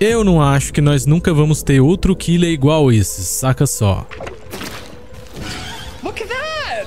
Eu não acho que nós nunca vamos ter outro killer igual esse, saca só. Look at that!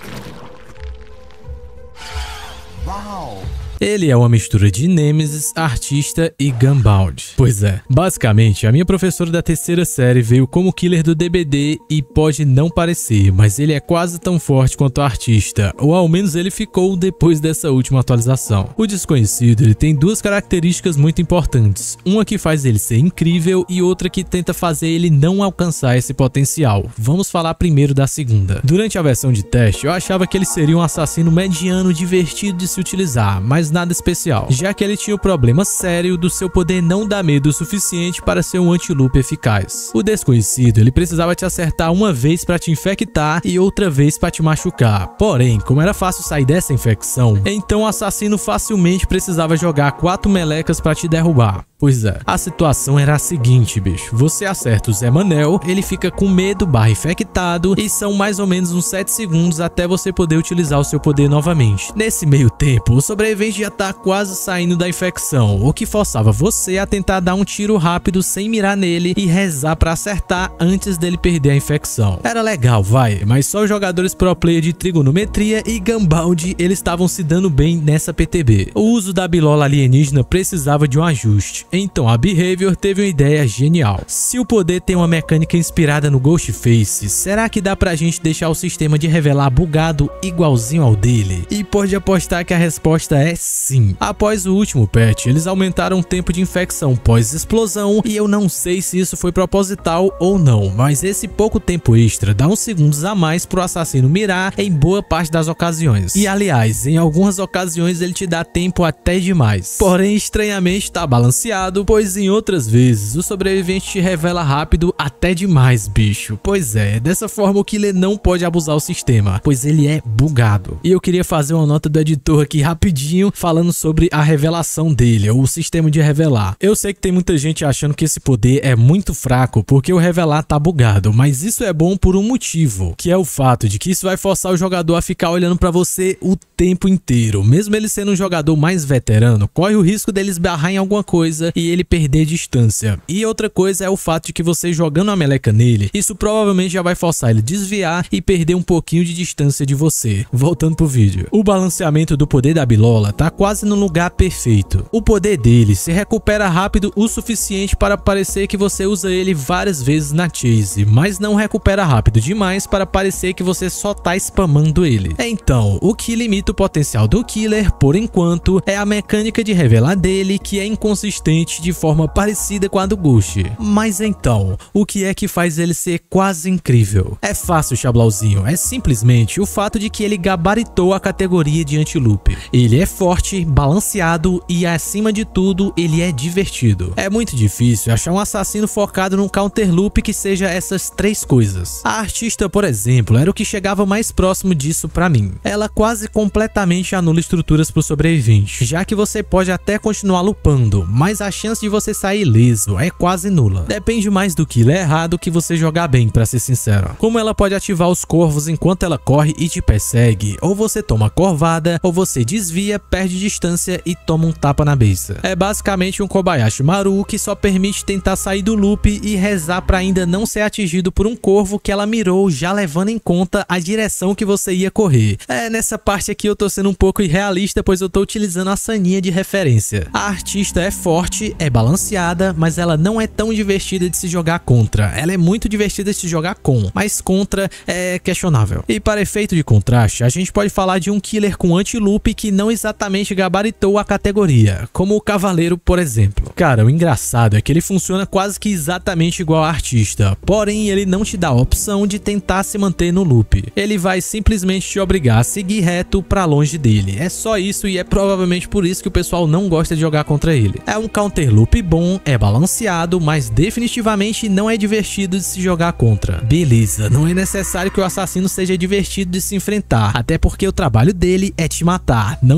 Wow. Ele é uma mistura de Nemesis, Artista e Gunbound. Pois é, basicamente, a minha professora da terceira série veio como killer do DBD e pode não parecer, mas ele é quase tão forte quanto o Artista, ou ao menos ele ficou depois dessa última atualização. O Desconhecido, ele tem duas características muito importantes, uma que faz ele ser incrível e outra que tenta fazer ele não alcançar esse potencial. Vamos falar primeiro da segunda. Durante a versão de teste, eu achava que ele seria um assassino mediano divertido de se utilizar, mas nada especial, já que ele tinha o problema sério do seu poder não dar medo o suficiente para ser um anti-loop eficaz. O Desconhecido, ele precisava te acertar uma vez para te infectar e outra vez para te machucar. Porém, como era fácil sair dessa infecção, então o assassino facilmente precisava jogar 4 melecas para te derrubar. Pois é, a situação era a seguinte, bicho. Você acerta o Zé Manel, ele fica com medo / infectado e são mais ou menos uns 7 segundos até você poder utilizar o seu poder novamente. Nesse meio tempo, o sobrevivente já tá quase saindo da infecção, o que forçava você a tentar dar um tiro rápido sem mirar nele e rezar pra acertar antes dele perder a infecção. Era legal, vai, mas só os jogadores pro player de trigonometria e Gunbound eles estavam se dando bem nessa PTB. O uso da bilola alienígena precisava de um ajuste. Então a Behavior teve uma ideia genial. Se o poder tem uma mecânica inspirada no Ghostface, será que dá pra gente deixar o sistema de revelar bugado igualzinho ao dele? E pode apostar que a resposta é sim. Após o último patch, eles aumentaram o tempo de infecção pós-explosão e eu não sei se isso foi proposital ou não, mas esse pouco tempo extra dá uns segundos a mais pro assassino mirar em boa parte das ocasiões. E aliás, em algumas ocasiões ele te dá tempo até demais. Porém, estranhamente tá balanceado, pois em outras vezes o sobrevivente te revela rápido até demais, bicho. Pois é, dessa forma o killer não pode abusar o sistema, pois ele é bugado. E eu queria fazer uma nota do editor aqui rapidinho, falando sobre a revelação dele, ou o sistema de revelar. Eu sei que tem muita gente achando que esse poder é muito fraco porque o revelar tá bugado, mas isso é bom por um motivo, que é o fato de que isso vai forçar o jogador a ficar olhando pra você o tempo inteiro. Mesmo ele sendo um jogador mais veterano, corre o risco dele esbarrar em alguma coisa e ele perder distância. E outra coisa é o fato de que você jogando a meleca nele, isso provavelmente já vai forçar ele a desviar e perder um pouquinho de distância de você. Voltando pro vídeo. O balanceamento do poder da bilola tá quase no lugar perfeito. O poder dele se recupera rápido o suficiente para parecer que você usa ele várias vezes na chase, mas não recupera rápido demais para parecer que você só tá spamando ele. Então, o que limita o potencial do killer, por enquanto, é a mecânica de revelar dele, que é inconsistente de forma parecida com a do Ghost. Mas então, o que é que faz ele ser quase incrível? É fácil, Chablauzinho, é simplesmente o fato de que ele gabaritou a categoria de anti-loop. Ele é forte, balanceado e, acima de tudo, ele é divertido. É muito difícil achar um assassino focado num counter loop que seja essas 3 coisas. A Artista, por exemplo, era o que chegava mais próximo disso pra mim. Ela quase completamente anula estruturas pro sobrevivente, já que você pode até continuar lupando, mas a chance de você sair ileso é quase nula. Depende mais do killer errado que você jogar bem, pra ser sincero. Como ela pode ativar os corvos enquanto ela corre e te persegue, ou você toma corvada, ou você desvia, perde distância e toma um tapa na beça. É basicamente um Kobayashi Maru que só permite tentar sair do loop e rezar pra ainda não ser atingido por um corvo que ela mirou, já levando em conta a direção que você ia correr. Nessa parte aqui eu tô sendo um pouco irrealista, pois eu tô utilizando a Saninha de referência. A Artista é forte, é balanceada, mas ela não é tão divertida de se jogar contra. Ela é muito divertida de se jogar com, mas contra é questionável. E para efeito de contraste, a gente pode falar de um killer com anti-loop que não exatamente gabaritou a categoria, como o Cavaleiro, por exemplo. Cara, o engraçado é que ele funciona quase que exatamente igual a Artista, porém ele não te dá a opção de tentar se manter no loop. Ele vai simplesmente te obrigar a seguir reto pra longe dele. É só isso e é provavelmente por isso que o pessoal não gosta de jogar contra ele. É um counter loop bom, é balanceado, mas definitivamente não é divertido de se jogar contra. Beleza, não é necessário que o assassino seja divertido de se enfrentar, até porque o trabalho dele é te matar, não te fazer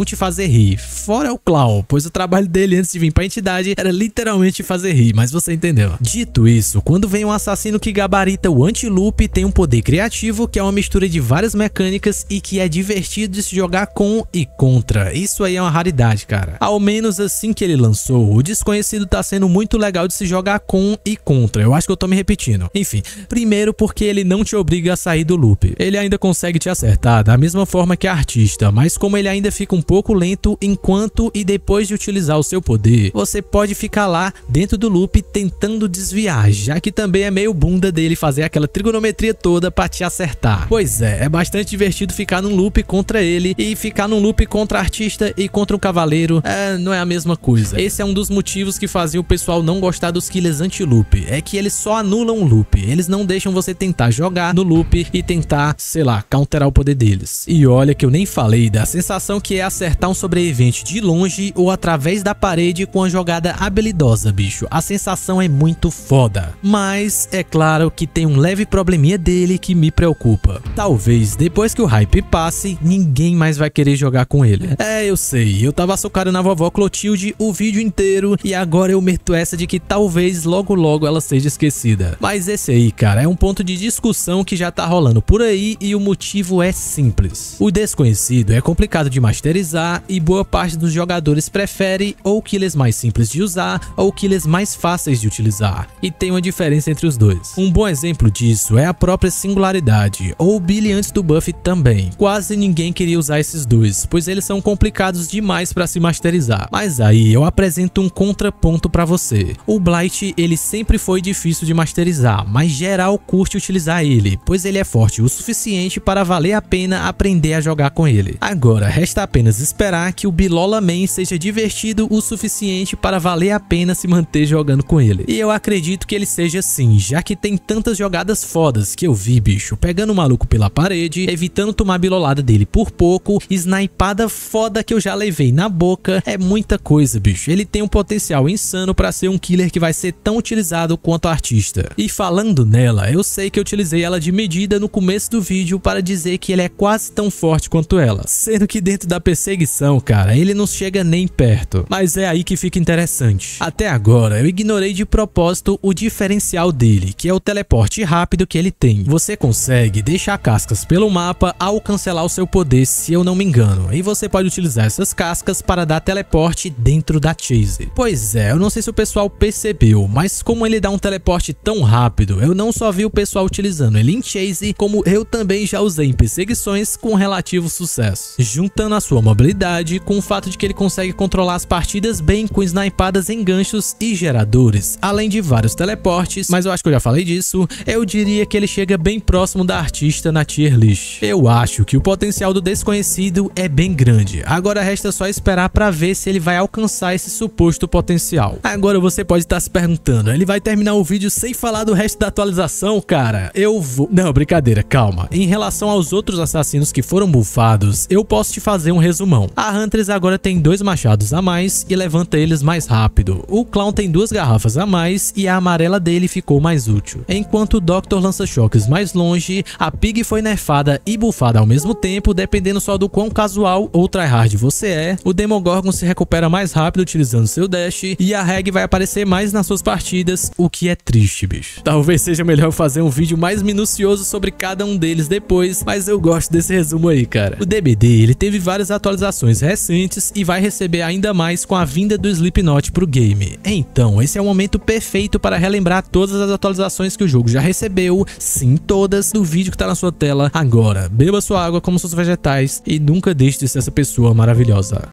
fazer rir. Fora o Clown, pois o trabalho dele antes de vir pra entidade era literalmente fazer rir, mas você entendeu. Dito isso, quando vem um assassino que gabarita o anti-loop, tem um poder criativo que é uma mistura de várias mecânicas e que é divertido de se jogar com e contra. Isso aí é uma raridade, cara. Ao menos assim que ele lançou, o Desconhecido tá sendo muito legal de se jogar com e contra. Eu acho que eu tô me repetindo. Enfim, primeiro porque ele não te obriga a sair do loop. Ele ainda consegue te acertar da mesma forma que a Artista, mas como ele ainda fica um pouco lento enquanto e depois de utilizar o seu poder, você pode ficar lá dentro do loop tentando desviar, já que também é meio bunda dele fazer aquela trigonometria toda pra te acertar. Pois é bastante divertido ficar num loop contra ele e ficar num loop contra a Artista e contra um Cavaleiro, não é a mesma coisa. Esse é um dos motivos que fazia o pessoal não gostar dos killers anti-loop, é que eles só anulam o loop, eles não deixam você tentar jogar no loop e tentar, sei lá, counterar o poder deles. E olha que eu nem falei da sensação que é acertar um sobrevivente de longe ou através da parede com a jogada habilidosa, bicho. A sensação é muito foda. Mas é claro que tem um leve probleminha dele que me preocupa. Talvez depois que o hype passe, ninguém mais vai querer jogar com ele. Eu sei, eu tava açucarando na vovó Clotilde o vídeo inteiro e agora eu meto essa de que talvez logo logo ela seja esquecida. Mas esse aí, cara, é um ponto de discussão que já tá rolando por aí e o motivo é simples. O Desconhecido é complicado de masterizar e boa parte dos jogadores prefere ou killers mais simples de usar ou killers mais fáceis de utilizar. E tem uma diferença entre os dois. Um bom exemplo disso é a própria Singularidade, ou o Billy antes do buff também. Quase ninguém queria usar esses dois, pois eles são complicados demais para se masterizar. Mas aí eu apresento um contraponto para você. O Blight, ele sempre foi difícil de masterizar, mas geral curte utilizar ele, pois ele é forte o suficiente para valer a pena aprender a jogar com ele. Agora, resta apenas esperar que o Bilola Man seja divertido o suficiente para valer a pena se manter jogando com ele. E eu acredito que ele seja assim, já que tem tantas jogadas fodas que eu vi, bicho, pegando o maluco pela parede, evitando tomar bilolada dele por pouco, snipada foda que eu já levei na boca, é muita coisa, bicho. Ele tem um potencial insano para ser um killer que vai ser tão utilizado quanto a Artista. E falando nela, eu sei que eu utilizei ela de medida no começo do vídeo para dizer que ele é quase tão forte quanto ela, sendo que dentro da perseguição, cara, ele não chega nem perto. Mas é aí que fica interessante. Até agora, eu ignorei de propósito o diferencial dele, que é o teleporte rápido que ele tem. Você consegue deixar cascas pelo mapa ao cancelar o seu poder, se eu não me engano, e você pode utilizar essas cascas para dar teleporte dentro da Chase. Pois é, eu não sei se o pessoal percebeu, mas como ele dá um teleporte tão rápido, eu não só vi o pessoal utilizando ele em Chase, como eu também já usei em perseguições com relativo sucesso. Juntando a sua mobilidade com o fato de que ele consegue controlar as partidas bem com snipadas em ganchos e geradores, além de vários teleportes, mas eu acho que eu já falei disso, eu diria que ele chega bem próximo da Artista na tier list. Eu acho que o potencial do Desconhecido é bem grande, agora resta só esperar para ver se ele vai alcançar esse suposto potencial. Agora você pode estar se perguntando, ele vai terminar o vídeo sem falar do resto da atualização, cara? Eu vou... Não, brincadeira, calma. Em relação aos outros assassinos que foram bufados, eu posso te fazer um resumão. A Huntress agora tem 2 machados a mais e levanta eles mais rápido. O Clown tem 2 garrafas a mais e a amarela dele ficou mais útil. Enquanto o Doctor lança choques mais longe, a Pig foi nerfada e bufada ao mesmo tempo, dependendo só do quão casual ou tryhard você é. O Demogorgon se recupera mais rápido utilizando seu dash e a Reg vai aparecer mais nas suas partidas, o que é triste, bicho. Talvez seja melhor fazer um vídeo mais minucioso sobre cada um deles depois, mas eu gosto desse resumo aí, cara. O DBD, ele teve várias atualizações recentes e vai receber ainda mais com a vinda do Slipknot pro game. Então, esse é o momento perfeito para relembrar todas as atualizações que o jogo já recebeu, sim, todas, do vídeo que tá na sua tela agora. Beba sua água como seus vegetais e nunca deixe de ser essa pessoa maravilhosa.